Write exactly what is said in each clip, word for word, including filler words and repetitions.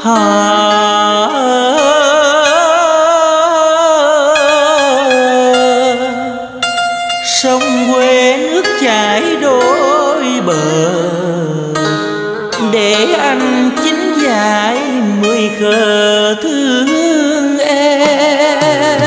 Sông quê nước chảy đôi bờ, để anh chín dài mười khờ thương em.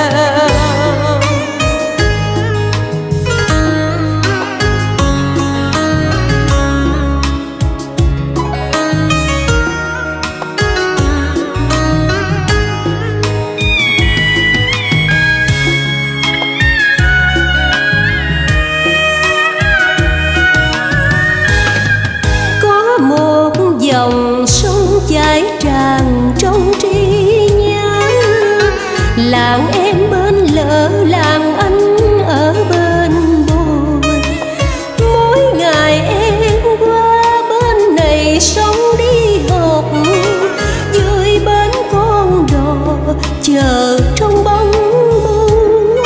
Dòng sông chảy tràn trong trí nhớ, làng em bên lỡ làng anh ở bên bồi. Mỗi ngày em qua bên này sông đi học, dưới bến con đò chờ trong bóng mưa.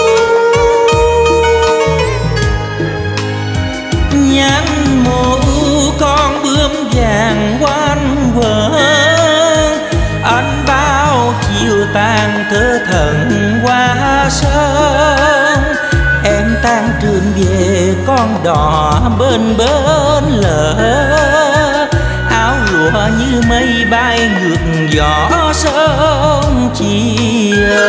Nhắn mộ con bướm vàng quanh quẩn, anh bao chiều tàn thơ thần qua sông. Em tan trường về con đò bên bến lỡ, áo lụa như mây bay ngược gió sông chiều.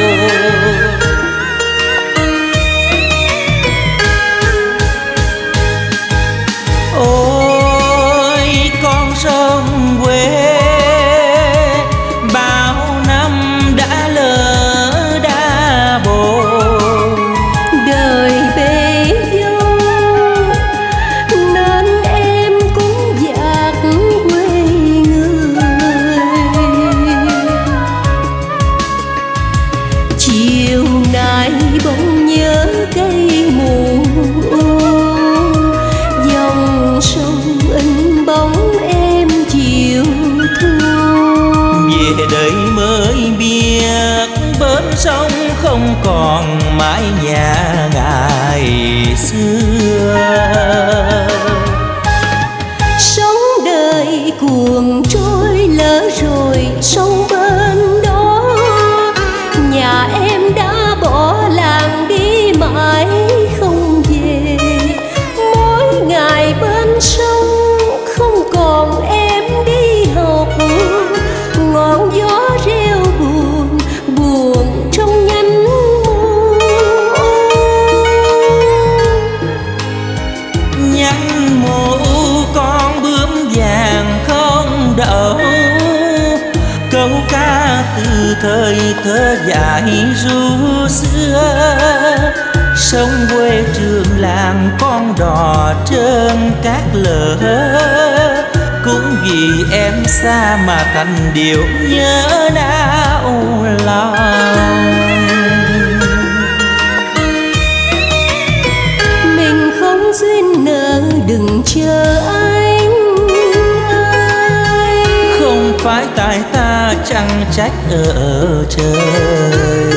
Ôi con sông quê, bao năm đã lỡ đã bồi. Đời bê dâu nên em cũng dạt quê người. Chiều nay bỗng nhớ cây mù, dòng sông in bóng em chiều thu. Về đây mới biết bến sông không còn mái nhà ngày xưa. Sống đời cuồng trôi lỡ rồi sông bên đó, nhà em đã bỏ làng đi mãi không về. Mỗi ngày bên sông không còn em đi học, ngọn gió reo buồn buồn trong nhánh mùa. Nhắn mộ con bướm vàng không đậu, câu ca từ thời thơ dại ru xưa. Sông quê trường làng con đò trên cát lở, cũng vì em xa mà thành điều nhớ nao lòng. Mình không duyên nợ đừng chờ anh ơi, Không phải tại ta chẳng trách ở trời.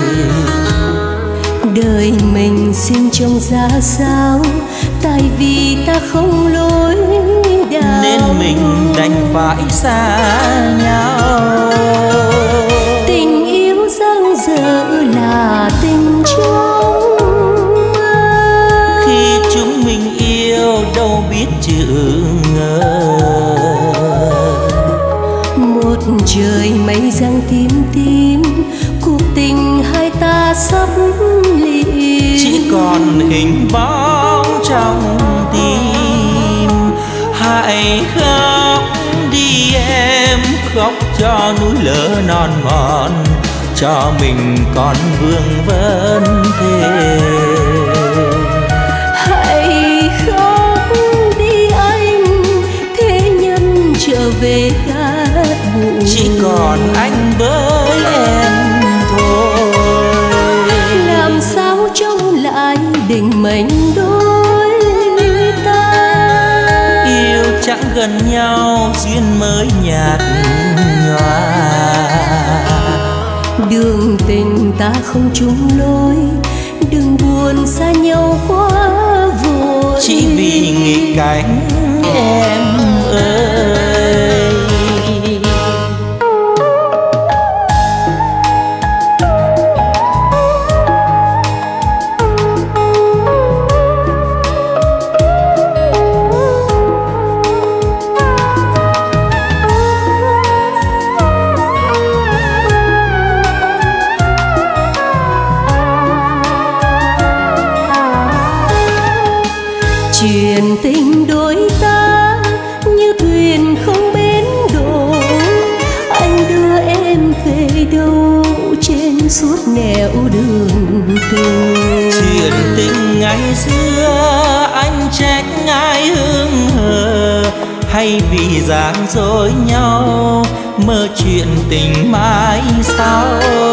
đời mình xin trông ra sao, tại vì ta không lối đạo Nên mình đành phải xa nhau. Tình yêu dang dở là tình trong mơ, Khi chúng mình yêu đâu biết chữ ngờ. một trời mây giăng tím tím, cuộc tình hai ta sắp ly. Chỉ còn hình bóng trong tim. Hãy khóc đi em, khóc cho núi lỡ non mòn, cho mình còn vương vấn thề. Hãy khóc đi anh, thế nhân trở về cát bụi. Chỉ còn anh với em thôi. Làm sao trông lại định mệnh đôi ta, Yêu chẳng gần nhau duyên mới nhạt nhòa. đường tình ta không chung lối, đừng buồn xa nhau quá vội. Chỉ vì nghịch cảnh em ơi. Chuyện tình đôi ta như thuyền không bến đổ, anh đưa em về đâu trên suốt nẻo đường tình. Chuyện tình ngày xưa anh trách ai hững hờ, hay vì dáng dối nhau mơ chuyện tình mãi sau.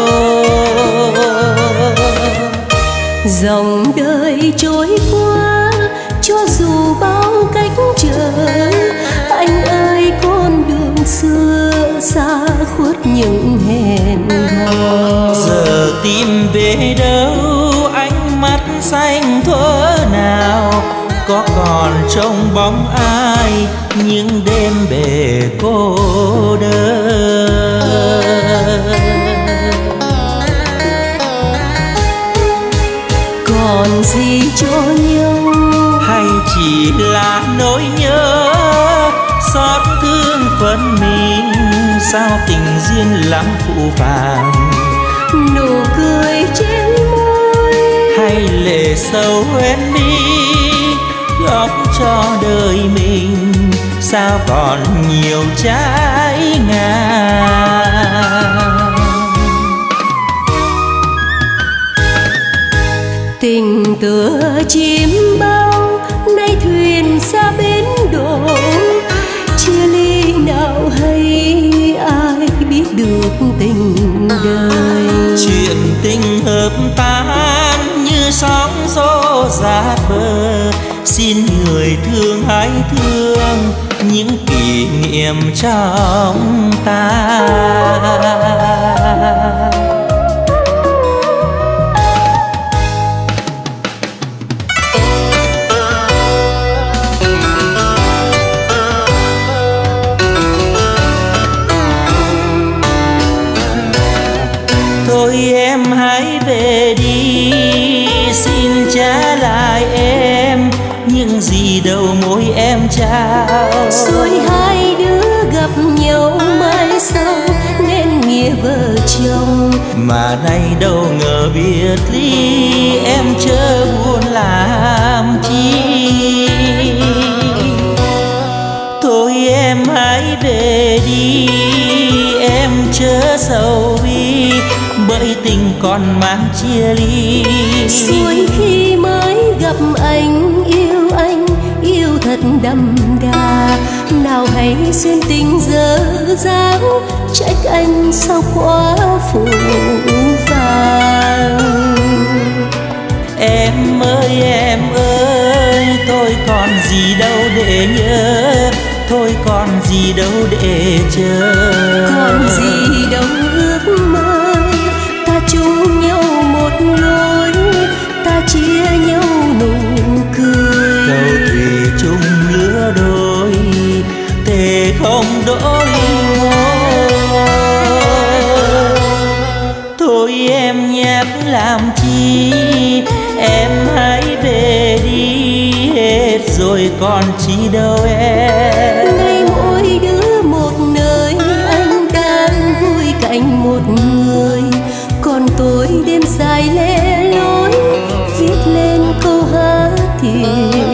Dòng đời trôi qua cho dù bao cách trở, anh ơi con đường xưa xa khuất những hẹn hò. Giờ tìm về đâu ánh mắt xanh thuở nào, có còn trông bóng ai những đêm bể cô đơn. Còn gì cho nhau hay chỉ là nỗi nhớ xót thương phận mình, sao tình duyên lắm phụ phàng. Nụ cười trên môi hay lệ sâu hoen mi góp cho đời mình, sao còn nhiều trái ngang. Tình tựa chim bao nay thuyền xa bến đổ, chia ly nào hay ai biết được tình đời. Chuyện tình hợp tan như sóng gió dạt bờ, xin người thương hãy thương những kỷ niệm trong ta. Thôi em hãy về đi, xin trả lại em những gì đầu môi em trao. Rồi hai đứa gặp nhau mai sau nên nghĩa vợ chồng, mà nay đâu ngờ biệt ly em chớ buồn làm chi. Thôi em hãy về đi, em chớ sầu bi, bởi tình còn mang chia ly. Rồi khi mới gặp anh yêu anh yêu thật đậm đà, nào hay duyên tình dở dáng trách anh sao quá phụ vàng. Em ơi em ơi, tôi còn gì đâu để nhớ, thôi còn gì đâu để chờ. Còn gì đâu ước mơ, ta chung nhau một lối, ta chia nhau nụ cười. Câu thủy chung lứa đôi, thề không đổi ngôi. Thôi em nhắc làm chi, em hãy về đi, hết rồi còn chi đâu em. Nay mỗi đứa một nơi, anh đang vui cạnh một người, còn tôi đêm dài lẻ loi viết lên câu hát thì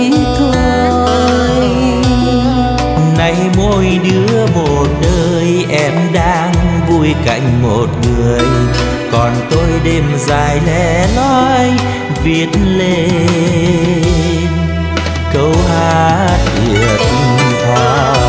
thôi. Nay mỗi đứa một đời, em đang vui cạnh một người, còn tôi đêm dài lẻ loi viết lên câu hát thiệt thòi.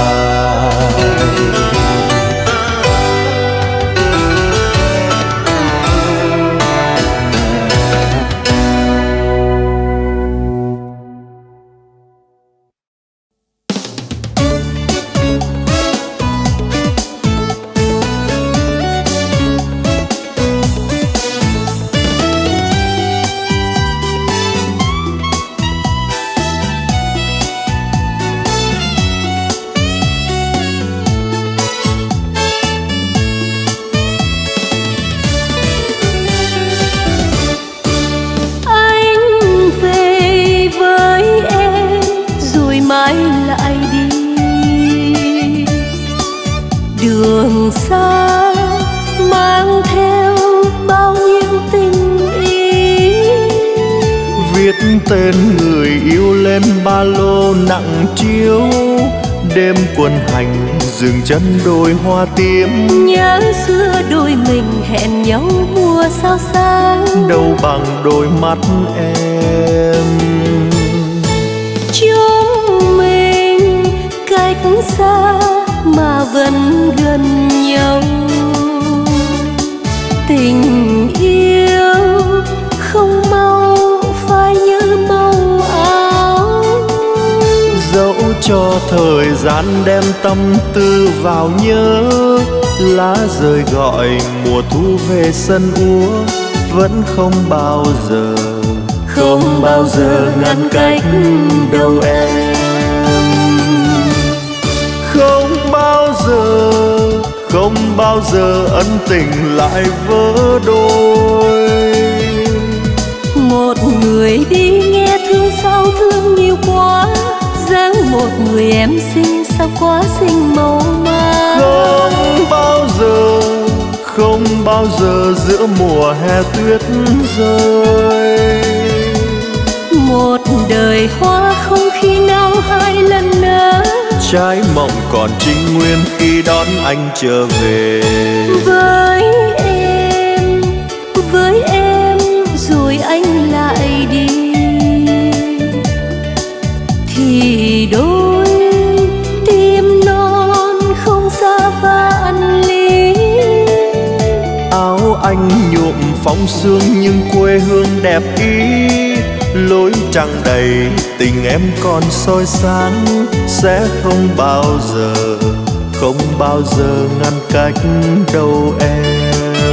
đường xa mang theo bao nhiêu tình ý, viết tên người yêu lên ba lô nặng chiếu. Đêm quân hành dừng chân đôi hoa tím. Nhớ xưa đôi mình hẹn nhau mùa sao sáng. Đâu bằng đôi mắt em. Chúng mình cách xa mà vẫn gần nhau. Tình yêu không mau phai như màu áo. Dẫu cho thời gian đem tâm tư vào nhớ. Lá rơi gọi mùa thu về sân úa. Vẫn không bao giờ, Không bao giờ ngăn cách đâu em. không bao giờ, không bao giờ ân tình lại vỡ đôi. Một người đi nghe thương sao thương nhiều quá. Dáng một người em xinh sao quá xinh màu ma. Không bao giờ, không bao giờ giữa mùa hè tuyết rơi. Một đời hoa không khi nào hai lần nở. Trái mộng còn trinh nguyên khi đón anh trở về. Với em, với em rồi anh lại đi. Thì đôi tim non không xa vạn lý. Áo anh nhuộm phóng sương nhưng quê hương đẹp ý. Lối trăng đầy tình em còn soi sáng. Sẽ không bao giờ, không bao giờ ngăn cách đâu em.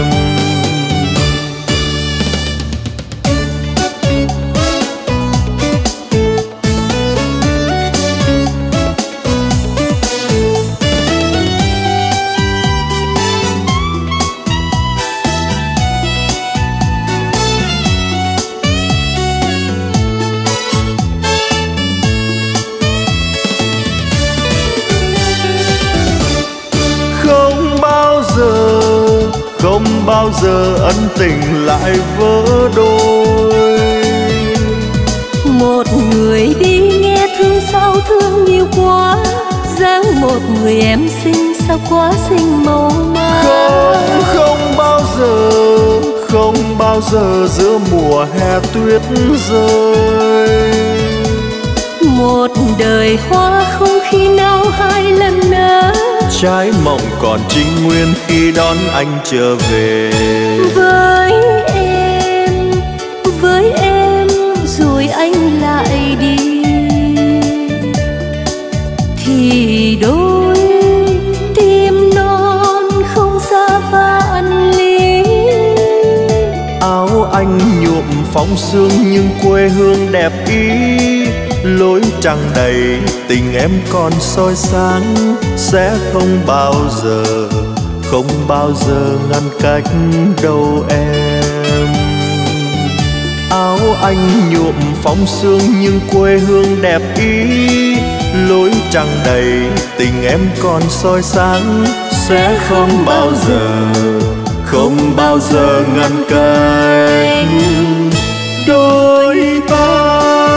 Không bao giờ ân tình lại vỡ đôi. Một người đi nghe thương sao thương nhiều quá. Dáng một người em xinh sao quá xinh màu ma. Không, không bao giờ, không bao giờ giữa mùa hè tuyết rơi. Một đời hoa không khi nào hai lần nở. Trái mộng còn trinh nguyên khi đón anh trở về. Với em, với em rồi anh lại đi. Thì đôi tim non không xa vạn lý. Áo anh nhuộm phóng sương nhưng quê hương đẹp ý. Lối trăng đầy tình em còn soi sáng. Sẽ không bao giờ, không bao giờ ngăn cách đâu em. Áo anh nhuộm phóng sương nhưng quê hương đẹp ý. Lối trăng đầy tình em còn soi sáng. Sẽ không bao giờ, không bao giờ ngăn cách đôi ta.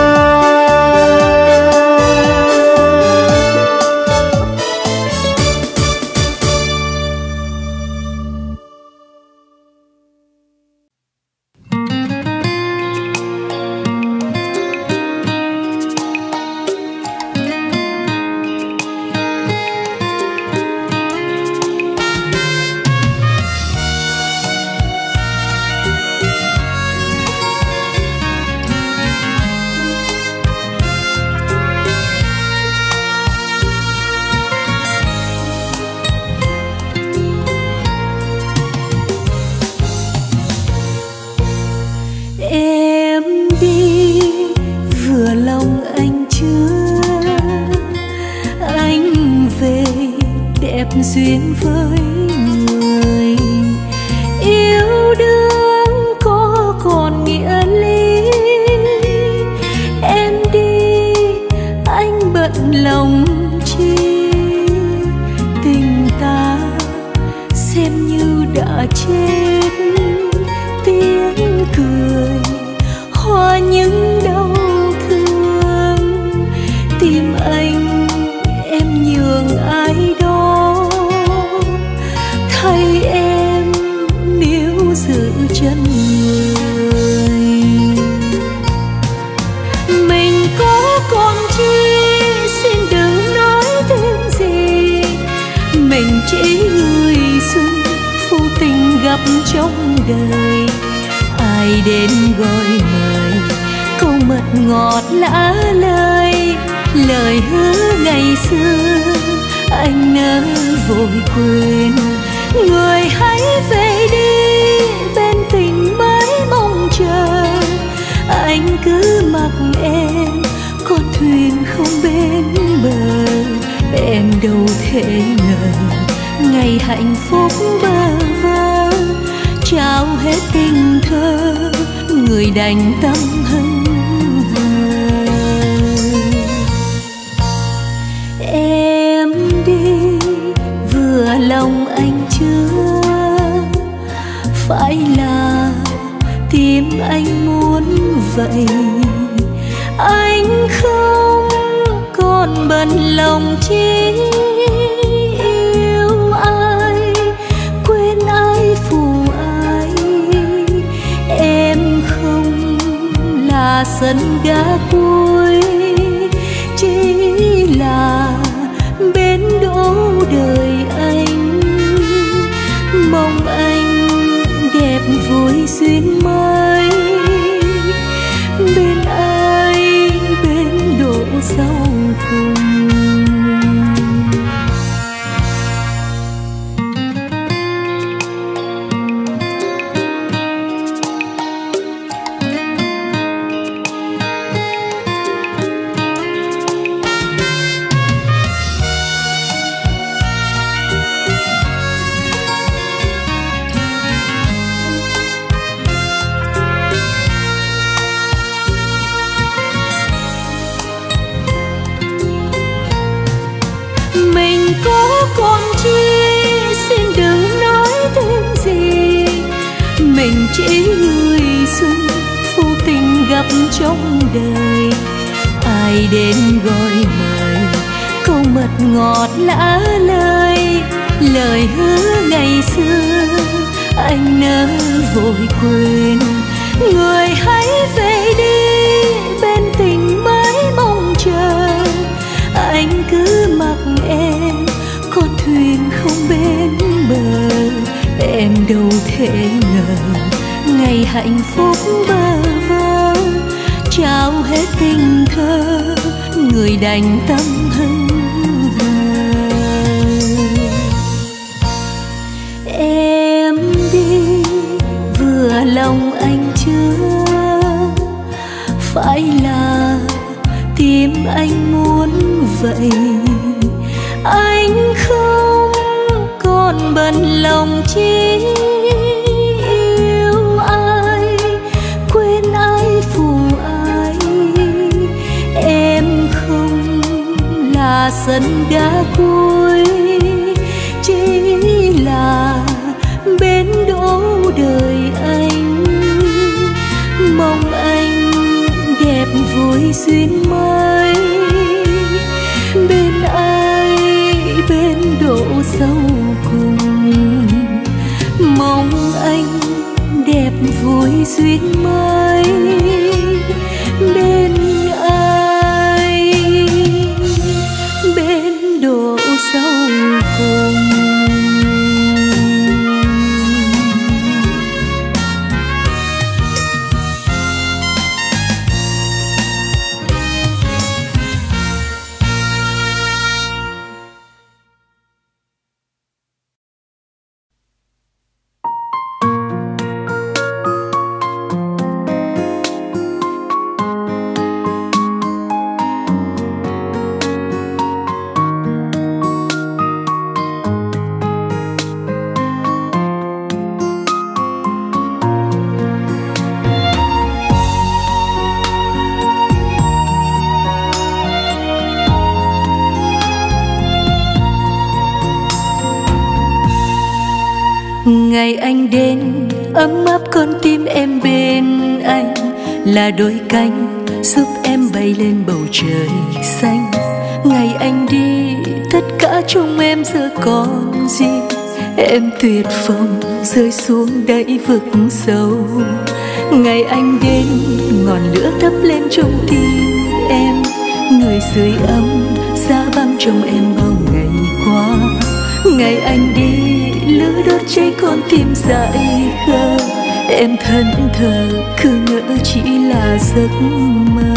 duyên với người yêu đương có còn nghĩa lý. Em đi anh bận lòng chi, tình ta xem như đã chết. Tiếng cười hoa những đâu gọi mời, câu mật ngọt lã lời, lời hứa ngày xưa anh nỡ vội quên. Người hãy về đi, bên tình mới mong chờ, anh cứ mặc em con thuyền không bên bờ. Em đâu thể ngờ ngày hạnh phúc bơ vơ, trao hết tình thơ người đành tâm hững hờ. Em đi vừa lòng anh chưa, phải là tim anh muốn vậy. Anh không còn bận lòng chi yêu ai, quên ai phụ ai. Em không là sân ga cuối, chỉ là bến đỗ đời anh. Mong anh đẹp vui duyên mới, bên ai bên độ sau cùng. Mình chỉ người xuân vô tình gặp trong đời, ai đến gọi mời, câu mật ngọt lã lời, lời hứa ngày xưa anh nỡ vội quên. Người hãy về đi, bên tình mới mong chờ, anh cứ mặc em con thuyền không bên bờ. Em đâu thể ngờ ngày hạnh phúc bơ vơ, trao hết tình thơ người đành tâm hững hờ. Em đi vừa lòng anh chưa, phải là tim anh muốn vậy. Anh không còn bận lòng chi yêu ai, quên ai phụ ai. Em không là sân ga cuối, chỉ là bến đỗ đời anh. Mong anh đẹp vui duyên mới, bên ai bên độ sau cùng. Mong anh đẹp vui duyên mới, bên ai bên độ sau cùng. Ngày anh đến ấm áp con tim em bên anh, là đôi cánh giúp em bay lên bầu trời xanh. Ngày anh đi tất cả trong em giờ còn gì, em tuyệt vọng rơi xuống đáy vực sâu. Ngày anh đến ngọn lửa thắp lên trong tim em, người sưởi ấm giá băng trong em bao ngày qua. Ngày anh đi lửa đốt cháy con tim dại khờ, em thẫn thờ cứ ngỡ chỉ là giấc mơ.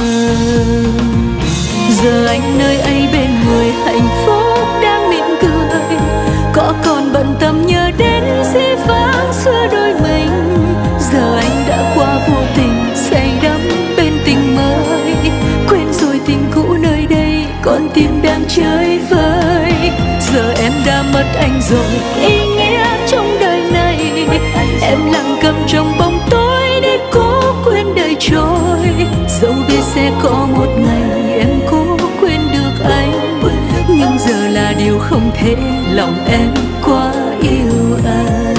Giờ anh nơi ấy bên người hạnh phúc đang mỉm cười, có còn bận tâm nhớ đến dĩ vãng xưa đôi mình. Giờ anh đã qua vô tình say đắm bên tình mới, quên rồi tình cũ nơi đây con tim đang chơi vơi. Giờ em đã mất anh rồi, ý nghĩa trong đời này em lặng cầm trong bóng tối để cố quên đời trôi. Dẫu biết sẽ có một ngày em cố quên được anh, nhưng giờ là điều không thể, lòng em quá yêu anh.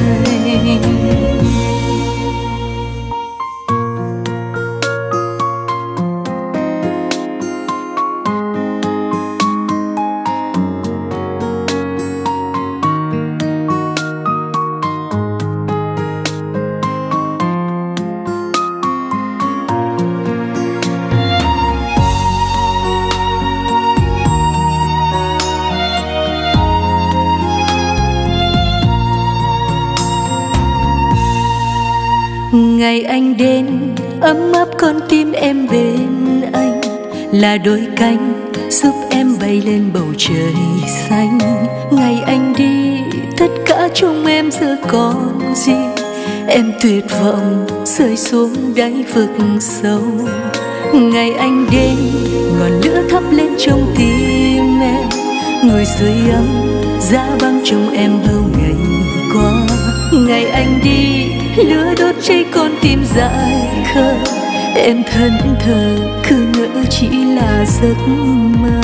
Ngày anh đến ấm áp con tim em bên anh, là đôi cánh giúp em bay lên bầu trời xanh. Ngày anh đi tất cả trong em giờ còn gì, em tuyệt vọng rơi xuống đáy vực sâu. Ngày anh đến ngọn lửa thắp lên trong tim em, người sưởi ấm giá băng trong em bao ngày qua. Ngày anh đi lửa đốt cháy con tim dại khờ, em thẫn thờ cứ ngỡ chỉ là giấc mơ.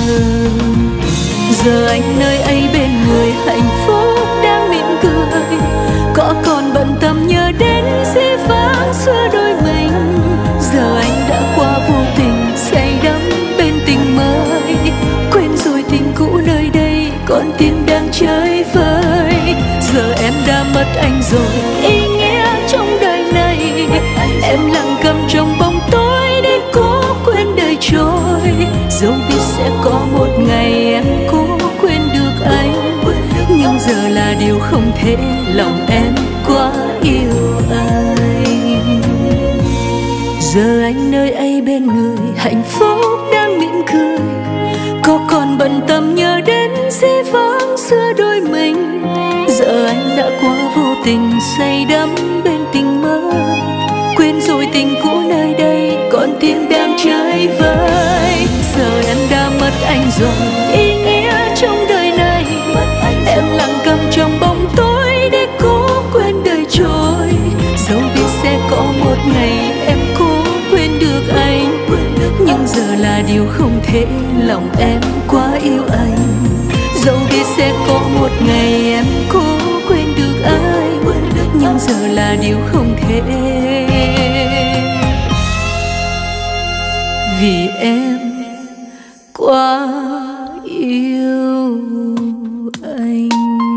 Giờ anh nơi ấy bên người hạnh phúc đang mỉm cười, có còn bận tâm nhớ đến dĩ vãng xưa đôi mình. Giờ anh đã qua vô tình say đắm bên tình mới, quên rồi tình cũ nơi đây con tim đang chơi vơi. Giờ em đã mất anh rồi, ý nghĩa trong đời này em lặng cầm trong bóng tối để cố quên đời trôi. Dẫu biết sẽ có một ngày em cố quên được anh, nhưng giờ là điều không thể, lòng em quá yêu anh. Giờ anh nơi ấy bên người hạnh phúc đang mỉm cười, có còn bận tâm nhớ đến dĩ vãng xưa đôi mình. Giờ anh đã quá vô tình say đắm bên tình mới, quên rồi tình cũ nơi đây con tim đang chơi vơi. Giờ em đã mất anh rồi, ý nghĩa trong đời này em lặng cầm trong bóng tối để cố quên đời trôi. Dẫu biết sẽ có một ngày em cố quên được anh, nhưng giờ là điều không thể, lòng em quá yêu anh. Dẫu biết sẽ có một ngày em cố quên được anh, nhưng giờ là điều không thể, vì em quá yêu anh.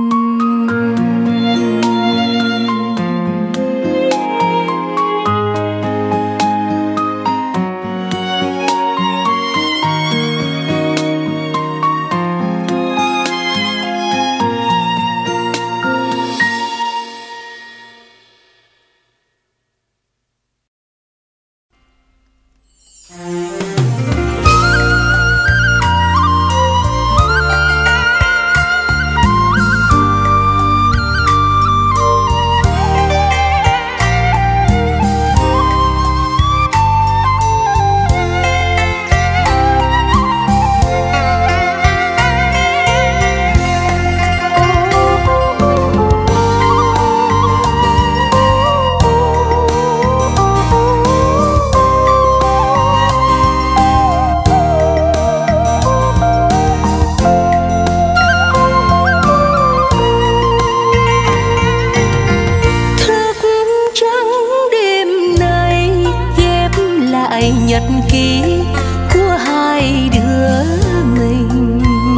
nhật ký của hai đứa mình.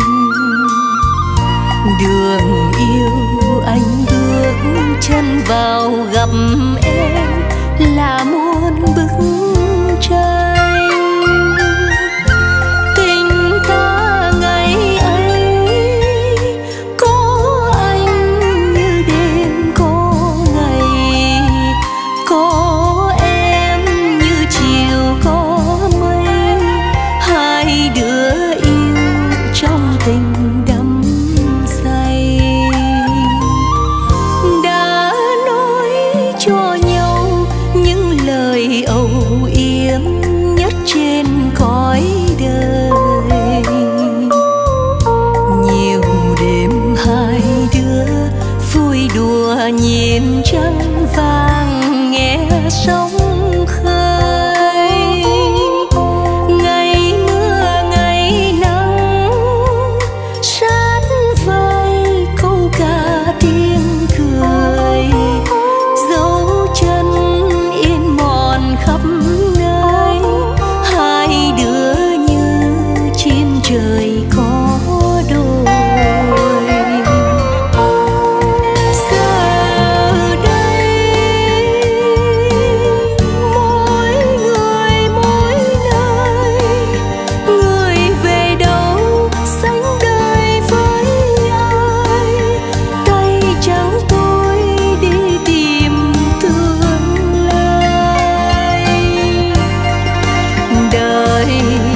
Đường yêu anh bước chân vào gặp em là muôn bức tranh. Tình ta ngày ấy có anh như đêm có ngày, ngày âu yếm nhất trên cõi đời. Nhiều đêm hai đứa vui đùa nhìn trăng vàng nghe sóng khơi. Ngày mưa ngày nắng sát vai câu ca tiếng cười. Dấu chân in mòn khắp nơi, hai đứa như chim trời có đôi. Giờ đây mỗi người mỗi nơi, người về đâu sánh đời với ai. Tay trắng tôi đi tìm tương lai. Đời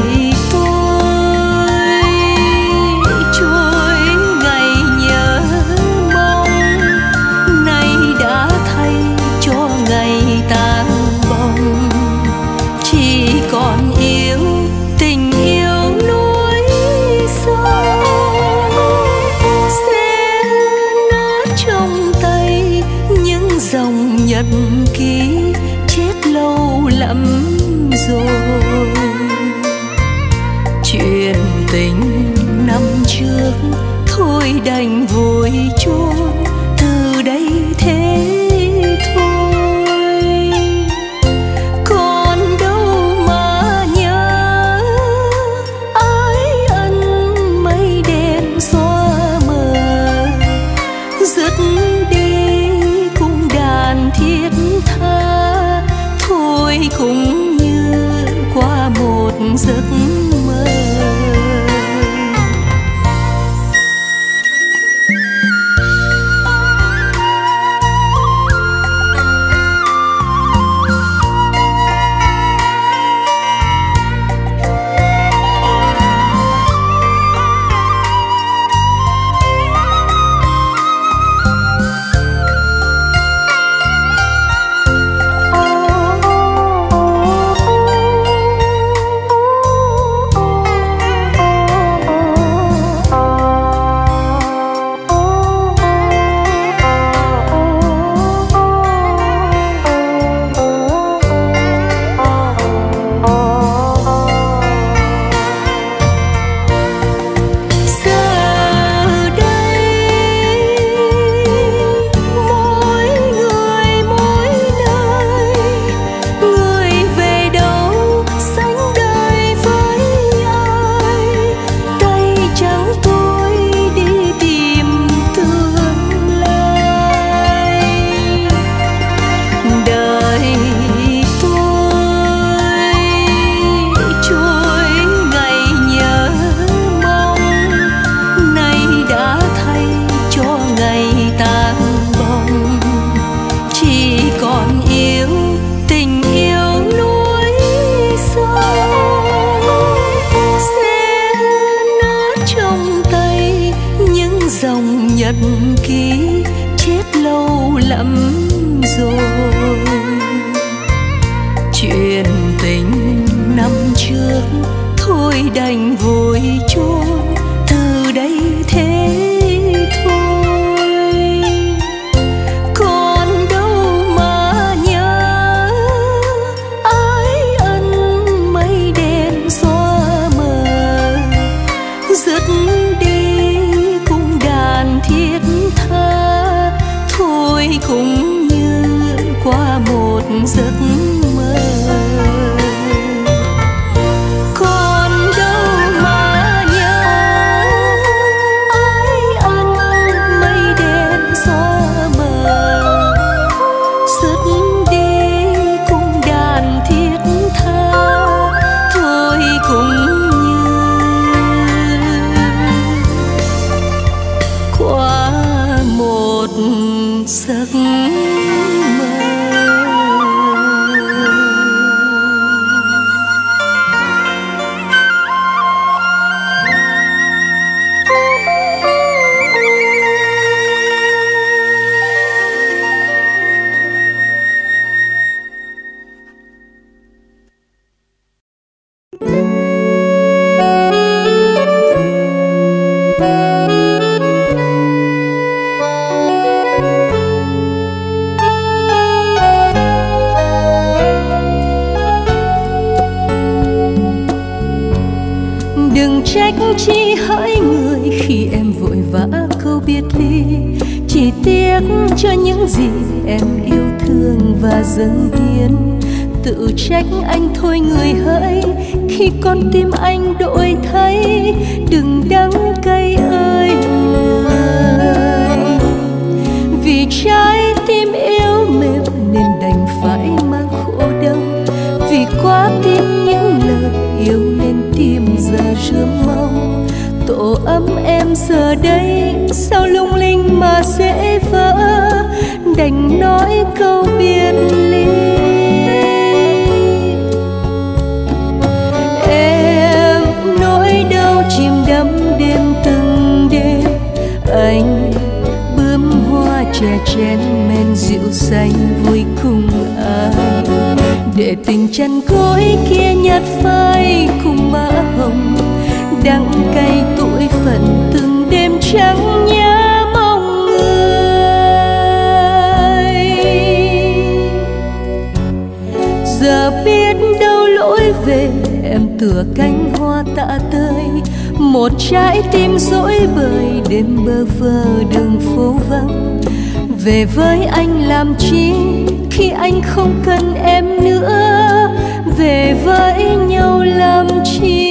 tôi trôi ngày nhớ mong, nay đã thay cho ngày tang bồng. Chỉ còn yêu tình yêu núi sông, sẽ nát trong tay những dòng nhật ký chết lâu lắm rồi. Chuyện tình năm trước thôi đành vội chôn, từ đây thế thôi. Còn đâu mà nhớ ái ân mây đen xóa mờ. Dứt đi cung đàn thiết tha, thôi cũng như qua một giấc mơ. Nhật ký chết lâu lắm rồi. Chuyện tình năm trước thôi đành vội chôn, từ đây thế thôi. Còn đâu mà nhớ ái ân mây đen xóa mờ. Dứt đi cung đàn thiết tha, thôi cũng như qua một giấc mơ. Còn đâu mà nhớ ái Đừng trách chi hỡi người khi em vội vã câu biệt ly, chỉ tiếc cho những gì em yêu thương và dâng hiến. Tự trách anh thôi người hỡi khi con tim anh đổi thay. Đừng đắng cay ơi người, vì trái tim yếu mềm nên đành phải mang khổ đau. Vì quá tin những lời yêu nên tim giờ rướm mau. Tổ ấm em giờ đây sao lung linh mà dễ vỡ, đành nói câu biệt ly. Em nỗi đau chìm đắm đêm từng đêm, anh bướm hoa chè chén men rượu xanh vui cùng ai. Để tình chân cối kia nhạt phai cùng má hồng, đắng cay tuổi phận từng đêm trắng nhớ mong người. Giờ biết đâu lối về em tựa cánh hoa tạ tơi, một trái tim dỗi bời đêm bơ vơ đường phố vắng. Về với anh làm chi khi anh không cần em nữa, về với nhau làm chi.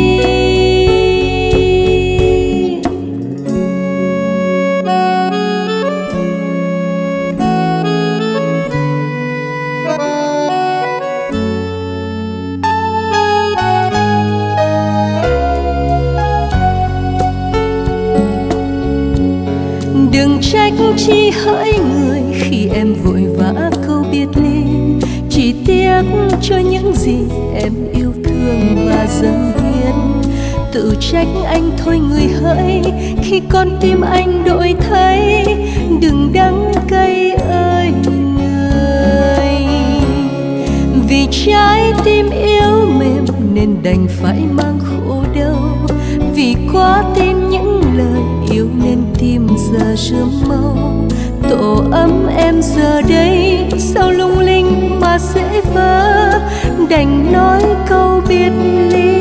Đừng trách chi hỡi người khi em vội vã câu biệt ly, chỉ tiếc cho những gì em yêu thương và dâng hiến. Tự trách anh thôi người hỡi khi con tim anh đổi thay. Đừng đắng cay ơi người, vì trái tim yếu mềm nên đành phải mang khổ đau. Vì quá tin những lời yêu nên tim giờ rướm mau. Tổ ấm em giờ đây sao lung linh mà dễ vỡ, đành nói câu biệt ly.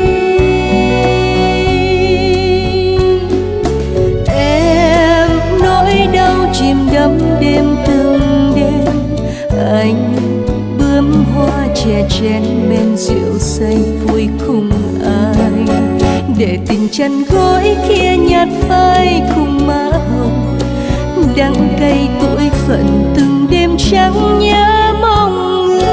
Em nỗi đau chìm đắm đêm từng đêm, anh bướm hoa chè chén men rượu say vui cùng ai. Để tình chân gối kia nhạt phai cùng má hồng, đắng cay tuổi phận từng đêm trắng nhớ mong người.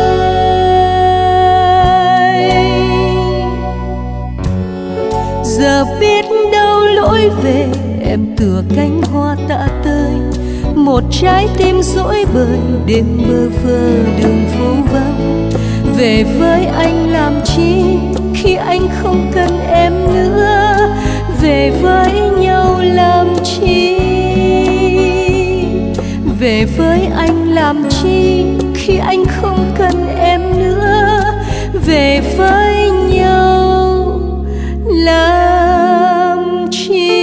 Giờ biết đâu lối về em tựa cánh hoa tạ tơi, một trái tim dỗi bời đêm bơ vơ đường phố vắng. Về với anh làm chi khi anh không cần em nữa, về với nhau làm chi. Về với anh làm chi khi anh không cần em nữa, về với nhau làm chi.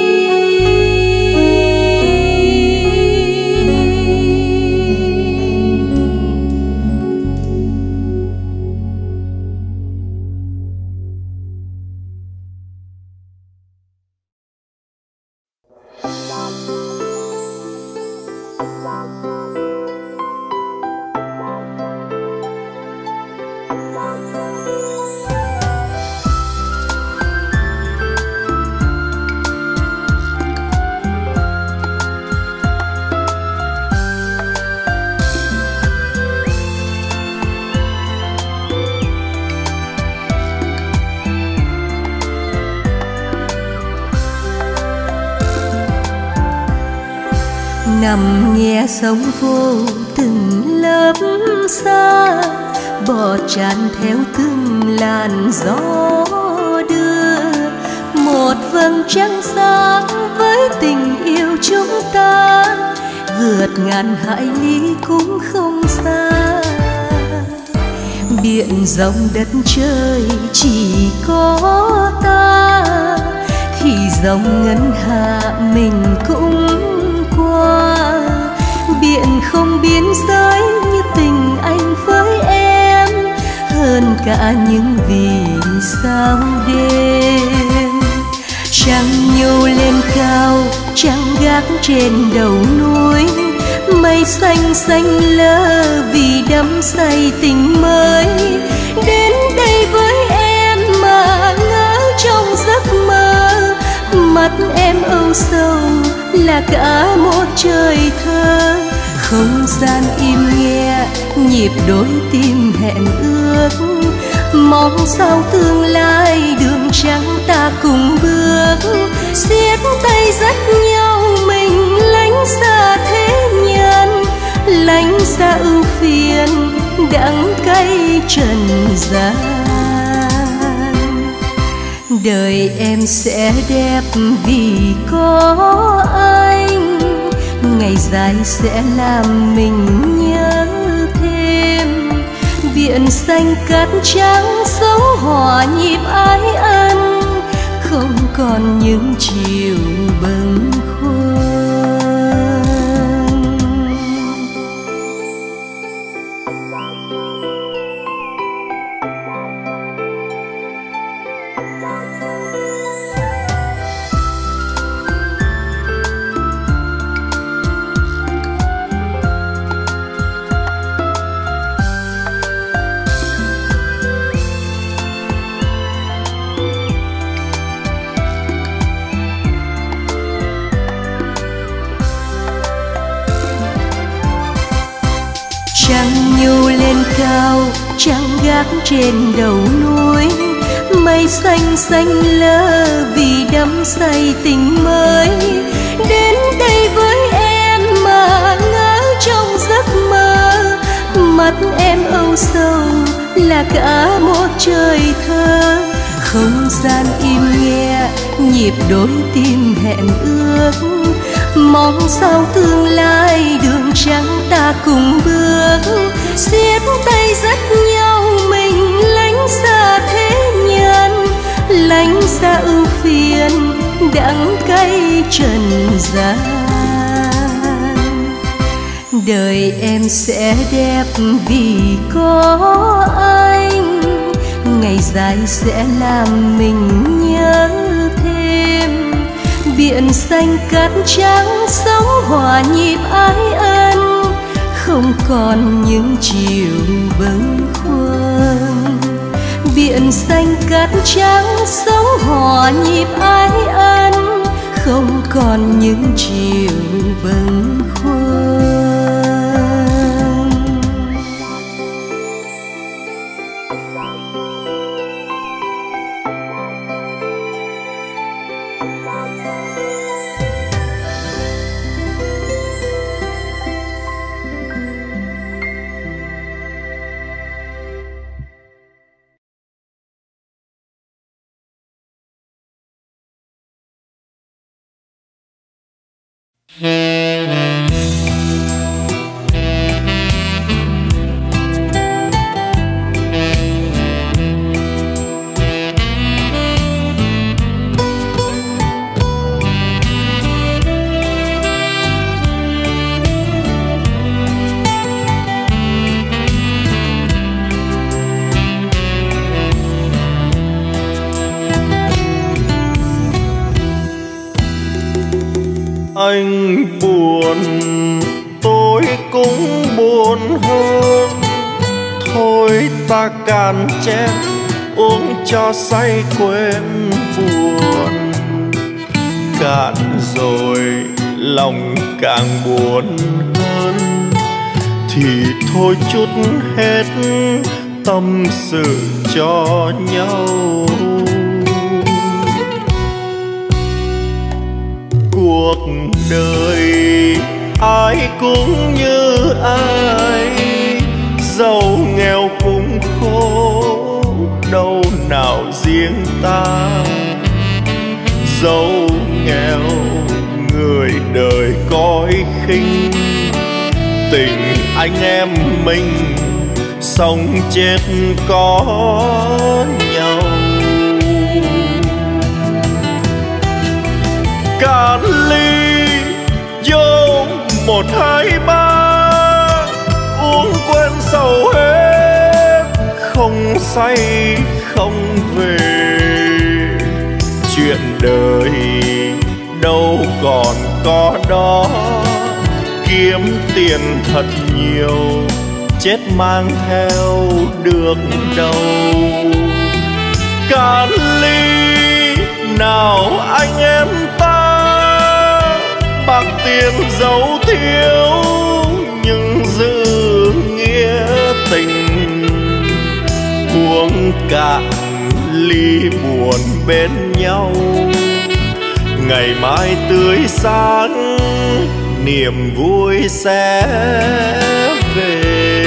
Nằm nghe sóng vô từng lớp xa, bò tràn theo từng làn gió đưa. Một vầng trăng sáng với tình yêu chúng ta, vượt ngàn hải lý cũng không xa. biển rộng đất trời chỉ có ta, thì dòng ngân hạ mình cũng qua. Biển không biên giới như tình anh với em, hơn cả những vì sao đêm. Trăng nhô lên cao, trăng gác trên đầu núi, mây xanh xanh lơ vì đắm say tình mới. Đến đây với em mà ngỡ trong giấc mơ, mắt em âu sầu là cả một trời thơ. Không gian im nghe nhịp đôi tim hẹn ước, mong sau tương lai đường trắng ta cùng bước. Siết tay dắt nhau mình lánh xa thế nhân, lánh xa ưu phiền đắng cay trần gian. Đời em sẽ đẹp vì có anh, ngày dài sẽ làm mình nhớ thêm. Biển xanh cát trắng sống hòa nhịp ái ân, không còn những chiều bâng khuâng. Trăng nhô lên cao, trăng gác trên đầu núi, mây xanh xanh lơ vì đắm say tình mới. Đến đây với em mà ngỡ trong giấc mơ, mắt em âu sầu là cả một trời thơ. Không gian im nghe nhịp đôi tim hẹn ước, mong sau tương lai đường trắng ta cùng bước. Siết tay dắt nhau mình lánh xa thế nhân, lánh xa ưu phiền đắng cay trần gian. Đời em sẽ đẹp vì có anh, ngày dài sẽ làm mình nhớ thêm. Biển xanh cát trắng sống hòa nhịp ái ân, không còn những chiều bâng khuâng. Biển xanh cát trắng sống hòa nhịp ái ân, không còn những chiều bâng khuâng. Anh buồn tôi cũng buồn hơn, thôi ta cạn chén uống cho say quên buồn. Cạn rồi lòng càng buồn hơn, thì thôi chút hết tâm sự cho nhau. Cuộc đời ai cũng như ai, giàu nghèo cũng khổ, đâu nào riêng ta. Giàu nghèo người đời coi khinh, tình anh em mình sống chết có nhau. Cạn ly vô một hai ba, uống quên sầu hết, không say không về. Chuyện đời đâu còn có đó, kiếm tiền thật nhiều, chết mang theo được đâu. Cạn ly nào anh em ta, bạc tiền dấu thiếu nhưng giữ nghĩa tình. Uống cạn ly buồn bên nhau, ngày mai tươi sáng niềm vui sẽ về.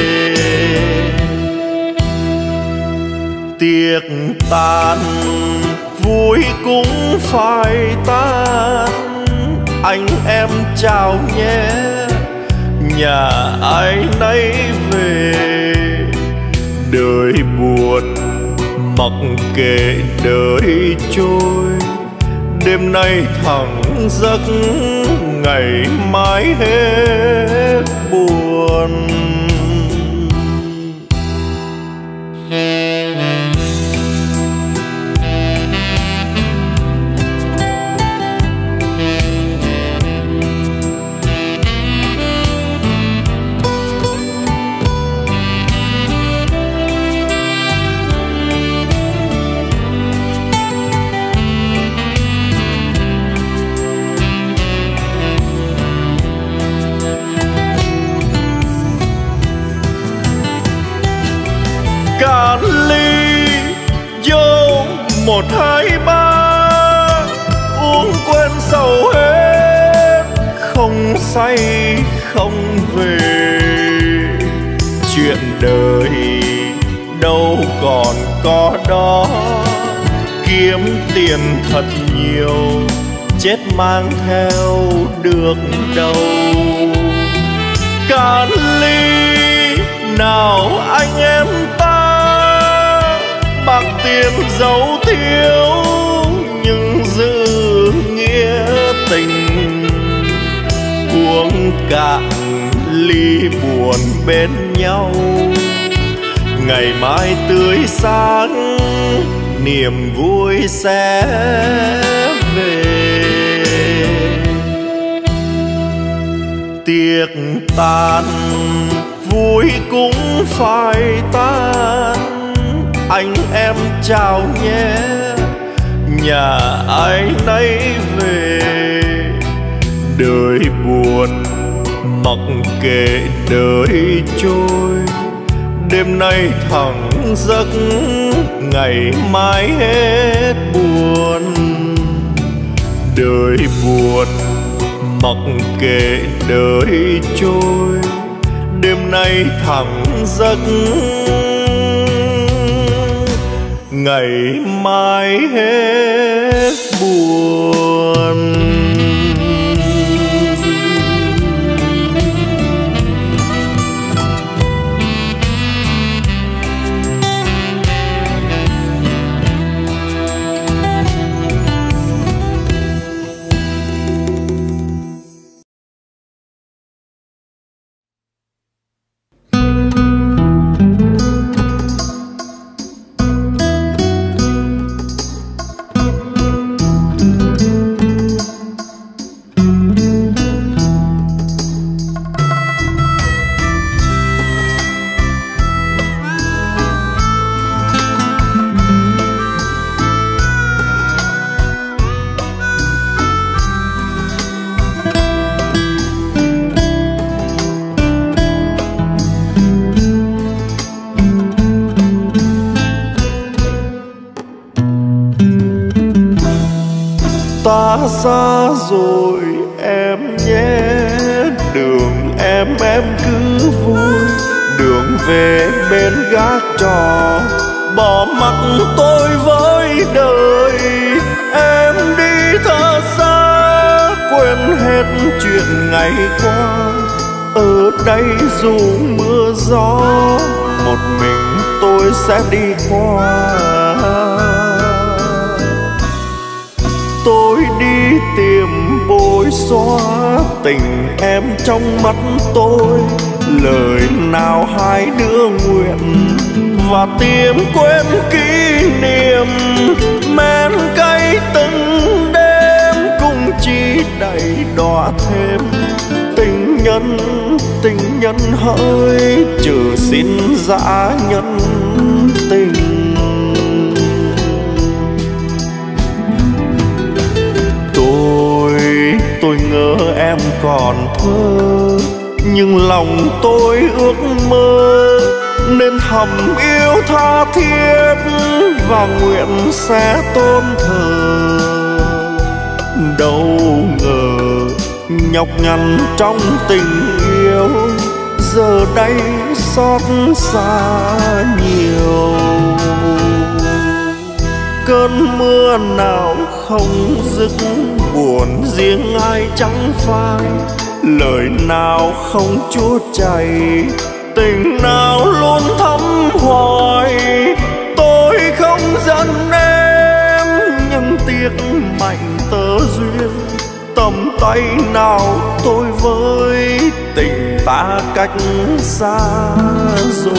Tiệc tàn vui cũng phải tan, anh em chào nhé, nhà ai nấy về. Đời buồn mặc kệ đời trôi, đêm nay thẳng giấc, ngày mai hết buồn. Cạn ly vô một hai ba, uống quên sầu hết, không say không về. Chuyện đời đâu còn có đó, kiếm tiền thật nhiều, chết mang theo được đâu. Cạn ly nào anh em ta, bạc tiền dấu thiếu nhưng giữ nghĩa tình. Uống cạn ly buồn bên nhau, ngày mai tươi sáng niềm vui sẽ về. Tiệc tàn vui cũng phải tan, anh em chào nhé, nhà ai nấy về. Đời buồn mặc kệ đời trôi, đêm nay thẳng giấc, ngày mai hết buồn. Đời buồn mặc kệ đời trôi, đêm nay thẳng giấc, ngày mai hết buồn. Ta xa rồi em nhé, đường em em cứ vui, đường về bên gác trò, bỏ mặc tôi với đời. Em đi thật xa, quên hết chuyện ngày qua, ở đây dù mưa gió một mình tôi sẽ đi qua. Tôi đi tìm bôi xóa tình em trong mắt tôi, lời nào hai đứa nguyện, và tìm quên kỷ niệm men cay từng đêm, cũng chỉ đầy đọa thêm tình nhân. Tình nhân hỡi trừ xin dã nhân tình. Tôi, tôi ngỡ em còn thơ, nhưng lòng tôi ước mơ, nên thầm yêu tha thiết và nguyện sẽ tôn thờ. Đâu ngờ nhọc nhằn trong tình yêu, giờ đây xót xa nhiều. Cơn mưa nào không dứt buồn riêng ai chẳng phai, lời nào không chúa chảy, tình nào luôn thắm hoài. Tôi không giận em nhưng tiếc mạnh tơ duyên, tầm tay nào tôi với tình ta cách xa rồi.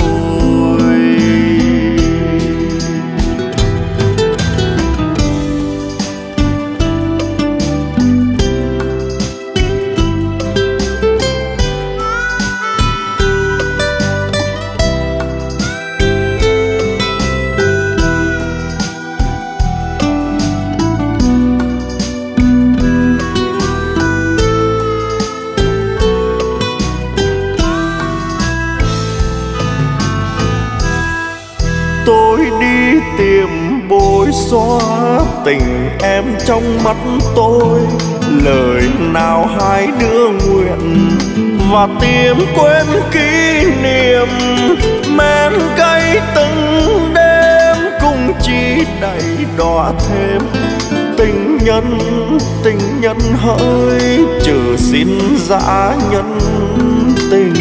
Tôi đi tìm bôi xóa tình em trong mắt tôi, lời nào hai đứa nguyện, và tìm quên kỷ niệm men cay từng đêm, cũng chỉ đầy đọa thêm tình nhân. Tình nhân hỡi trừ xin dã nhân tình.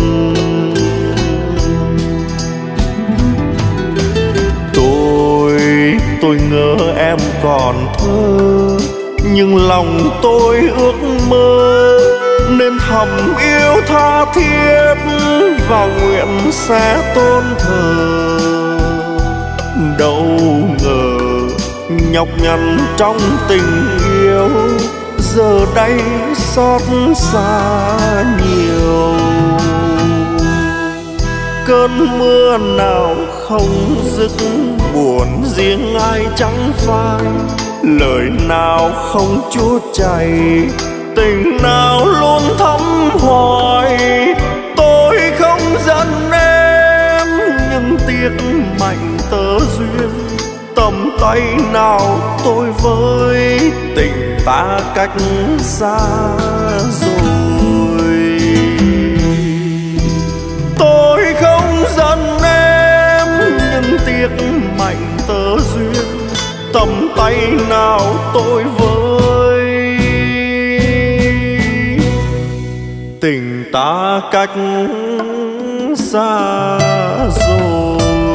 Tôi ngỡ em còn thơ, nhưng lòng tôi ước mơ, nên thầm yêu tha thiết và nguyện sẽ tôn thờ. Đâu ngờ nhọc nhằn trong tình yêu, giờ đây xót xa nhiều. Cơn mưa nào không dứt buồn riêng ai chẳng phai, lời nào không chúa chảy, tình nào luôn thắm hoài. Tôi không giận em nhưng tiếc mạnh tơ duyên, tầm tay nào tôi với tình ta cách xa rồi. Tôi không giận em nhưng tiếc mạnh tơ duyên, tầm tay nào tôi với tình ta cách xa rồi.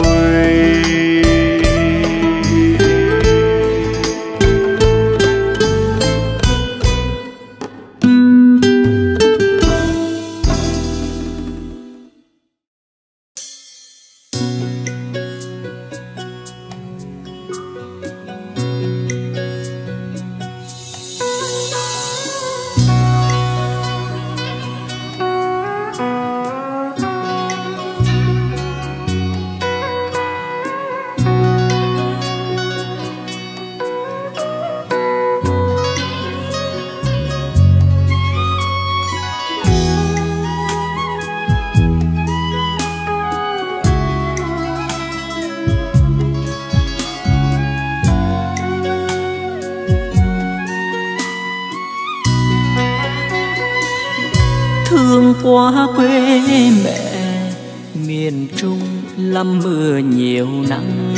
Thương quá quê mẹ miền Trung lắm mưa nhiều nắng,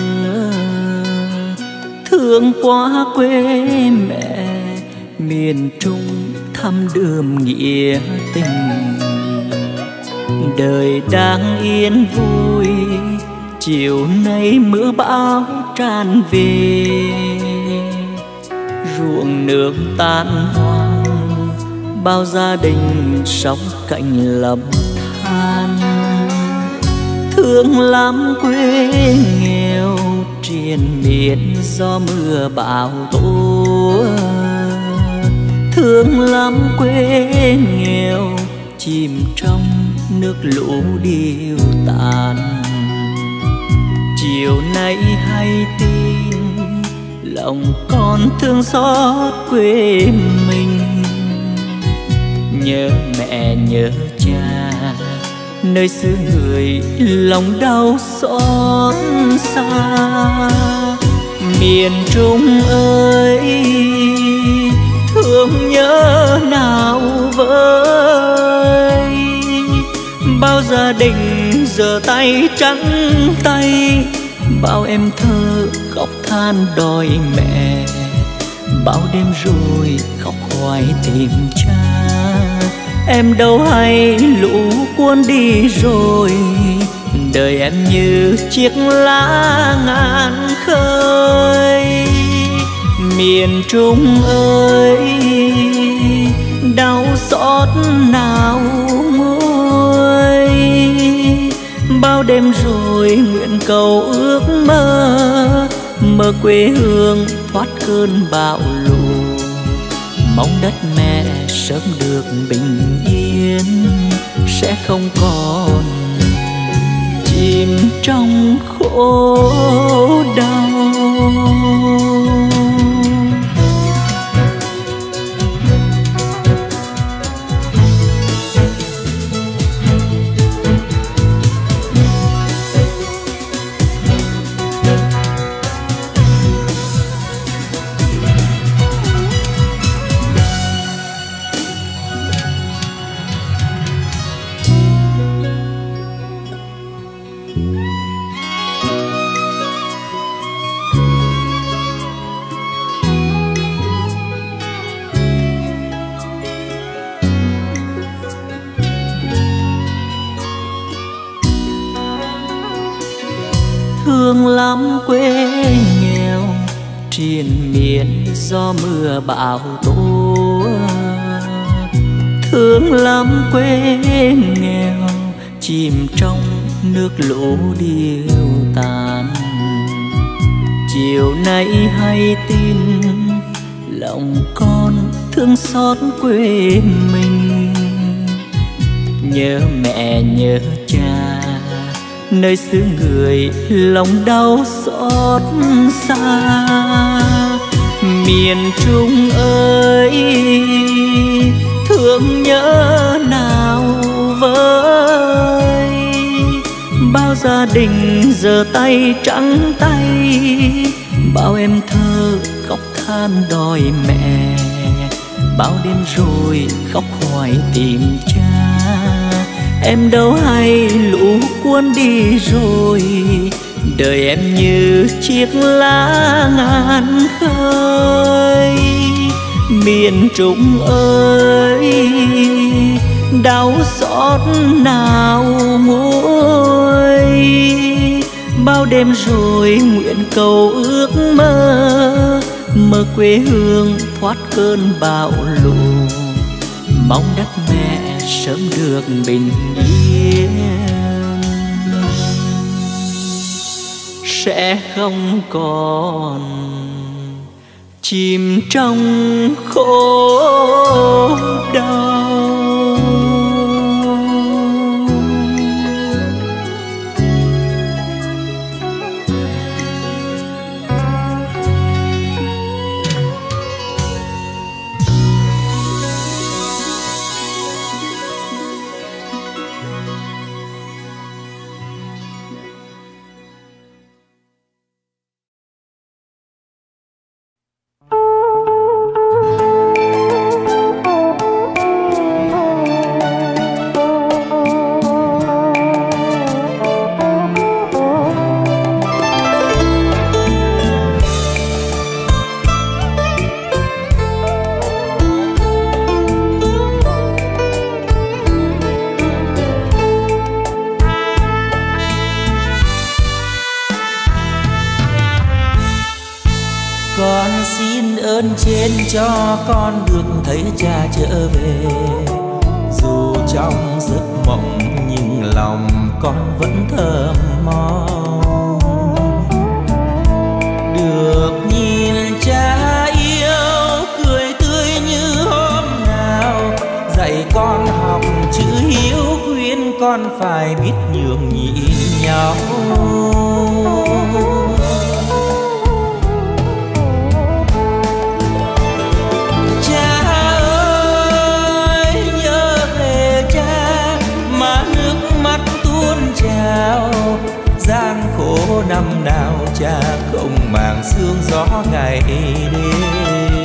thương quá quê mẹ miền Trung thăm đượm nghĩa tình. đời đang yên vui, chiều nay mưa bão tràn về, ruộng nước tan hoang, bao gia đình sống cạnh lầm than. Thương lắm quê nghèo triền miên do mưa bão tố, thương lắm quê nghèo chìm trong nước lũ điêu tàn. Chiều nay hay tin lòng con thương xót quê mình, nhớ mẹ nhớ cha nơi xứ người lòng đau xót xa. Miền Trung ơi thương nhớ nào với, bao gia đình giờ tay trắng tay, bao em thơ khóc than đòi mẹ, bao đêm rồi khóc hoài tìm cha. Em đâu hay lũ cuốn đi rồi, đời em như chiếc lá ngàn khơi. Miền Trung ơi đau xót nào nguôi, bao đêm rồi nguyện cầu ước mơ, mơ quê hương thoát cơn bão lũ, mong đất mẹ sớm được bình yên, sẽ không còn chìm trong khổ đau. Thương lắm quê nghèo triền miên do mưa bão tố, thương lắm quê nghèo chìm trong nước lũ điêu tàn. Chiều nay hay tin lòng con thương xót quê mình, nhớ mẹ nhớ cha nơi xứ người lòng đau xót xa. Miền Trung ơi thương nhớ nào với, bao gia đình giờ tay trắng tay, bao em thơ khóc than đòi mẹ, bao đêm rồi khóc hoài tìm cha. Em đâu hay lũ cuốn đi rồi, đời em như chiếc lá ngàn khơi. Miền Trung ơi đau xót nào nguôi, bao đêm rồi nguyện cầu ước mơ, mơ quê hương thoát cơn bão lũ, mong đất mẹ sớm được bình yên, sẽ không còn chìm trong khổ đau. xin ơn trên cho con được thấy cha trở về. Dù trong giấc mộng nhưng lòng con vẫn thầm mong được nhìn cha yêu cười tươi như hôm nào, dạy con học chữ hiếu khuyên con phải biết nhường nhịn nhau. Cha ơi nhớ về cha mà nước mắt tuôn trào, gian khổ năm nào cha không màng sương gió ngày đêm.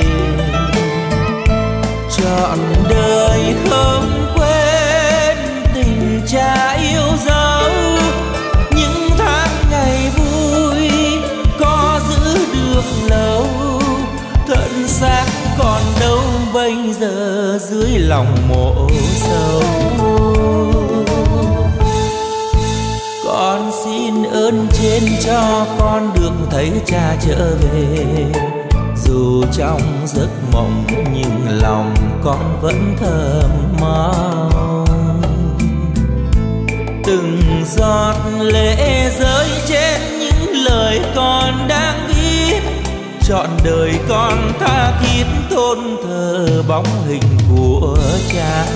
Trọn đời không quên tình cha yêu dấu, những tháng ngày vui có giữ được lâu. Thân xác còn đâu bây giờ dưới lòng mộ sâu. Con xin ơn trên cho con được thấy cha trở về. Dù trong giấc mộng nhưng lòng con vẫn thầm mong. Từng giọt lệ rơi trên những lời con đang viết, trọn đời con tha thiết tôn thờ bóng hình của cha.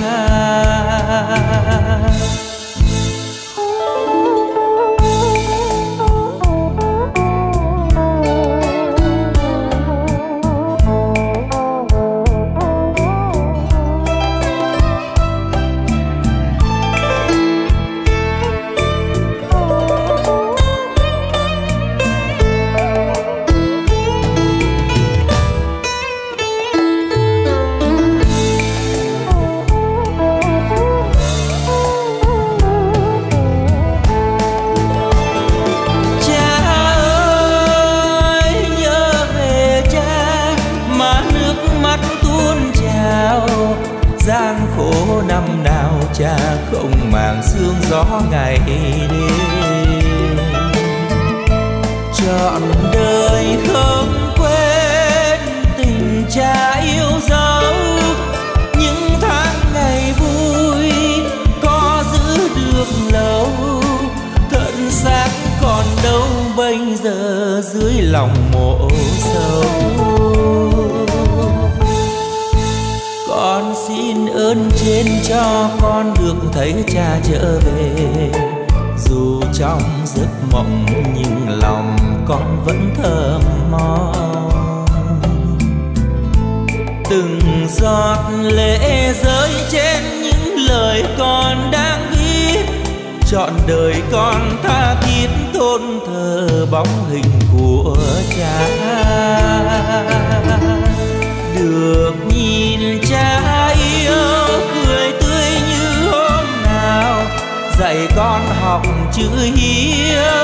Gian khổ năm nào cha không màng sương gió ngày đêm. Trọn đời không quên tình cha yêu dấu, những tháng ngày vui có giữ được lâu. Thân xác còn đâu bây giờ dưới lòng mộ sâu. Con xin ơn trên cho con được thấy cha trở về. Dù trong giấc mộng nhưng lòng con vẫn thầm mong. Từng giọt lệ rơi trên những lời con đang viết, trọn đời con tha thiết tôn thờ bóng hình của cha. Được nhìn cha yêu cười tươi như hôm nào, dạy con học chữ hiếu.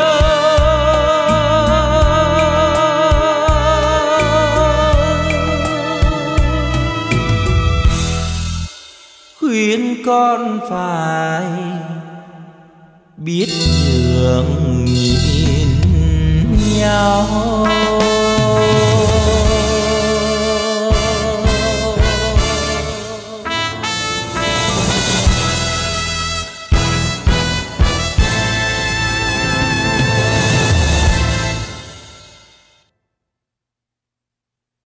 Khuyên con phải biết nhường nhịn nhau.